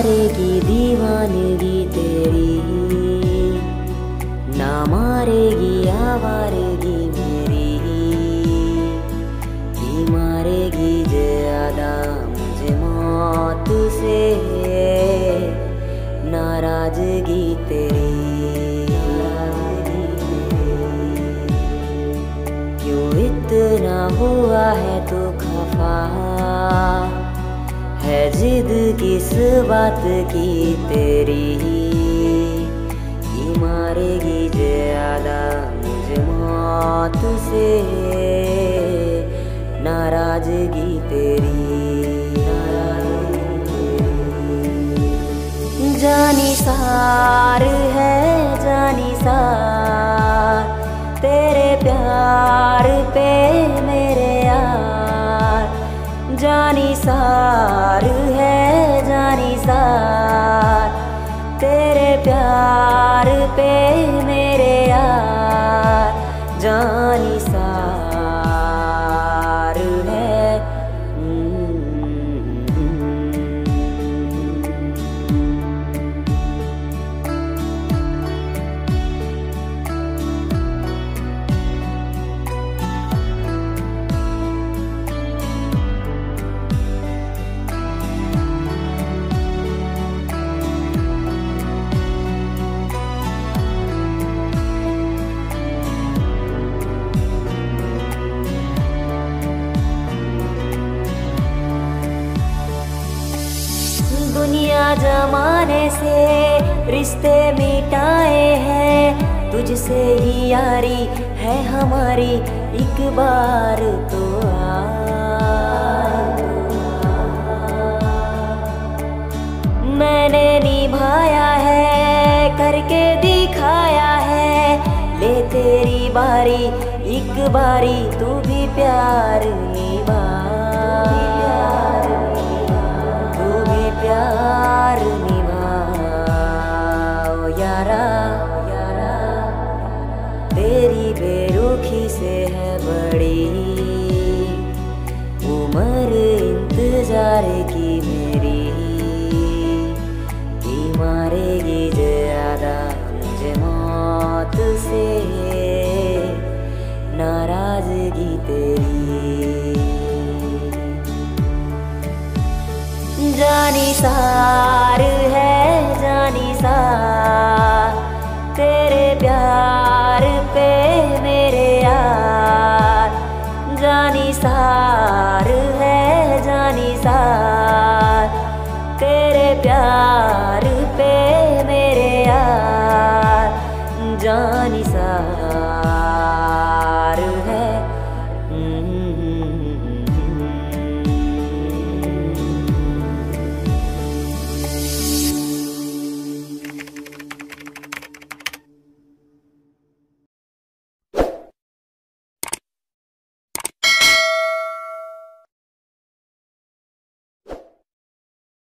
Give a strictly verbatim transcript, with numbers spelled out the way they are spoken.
मारेगी दीवानगी तेरी, ना मारेगी आवारगी मेरी, ही मारेगी ज्यादा मुझे मौत से नाराजगी तेरी। क्यों इतना हुआ है तू खफा, है जिद किस बात की तेरी, ही मारेगी ज्यादा मुझे मौत से नाराजगी तेरी। जानी सार है जानी सार तेरे प्यार पे मेरे यार, जानी सार है जानी सार तेरे प्यार पे मेरे यार, जानी सार है। दुनिया जमाने से रिश्ते मिटाए हैं, तुझसे ही यारी है हमारी एक बार तो आ। मैंने निभाया है करके दिखाया है, ले तेरी बारी एक बारी तू भी प्यार